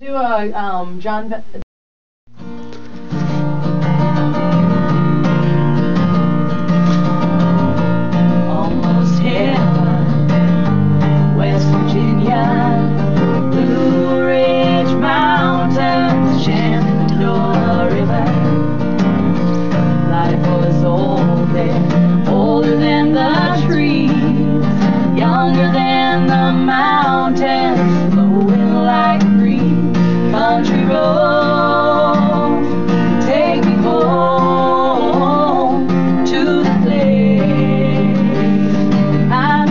Do John. Almost heaven, West Virginia, Blue Ridge Mountains, Shenandoah River. Life was old then, older than the trees, younger than the mountains, flowing like a breeze. Country road, take me home to the place I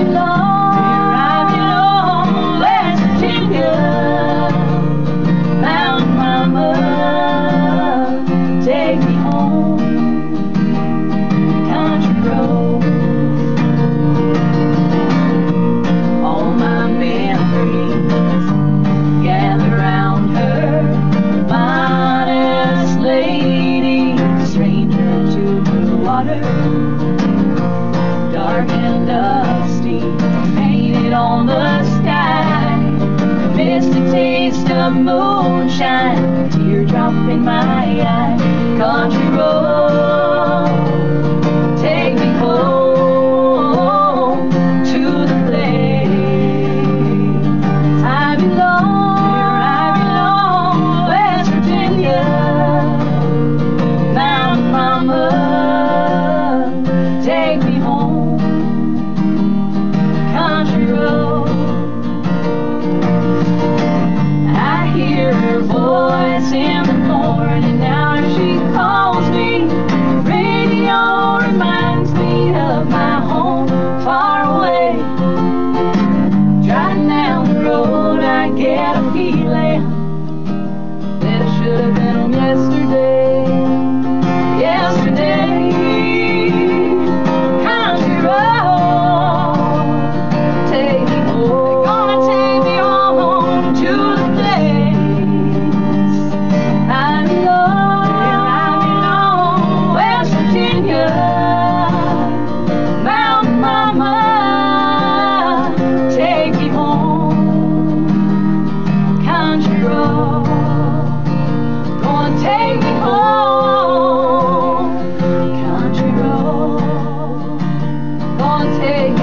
belong, West Virginia, Mountain Mama, take me home, country road. All my memories gather round her, modest lady, stranger to the water, dark and dusty, painted on the sky, mystic taste of moonshine, teardrop in my eye. Country road, take me home to the place I belong, West Virginia, Mountain Mama, take me home, country road. I hear her voice in the morning, now she calls me. Radio reminds me of my home far away. Driving down the road, I get a feeling that it should have been on yesterday. Yesterday, country road, take me home. Gonna take me home to the place I belong, West Virginia, Mountain Mama, take me home, country road, gonna take me home, country road, gonna take me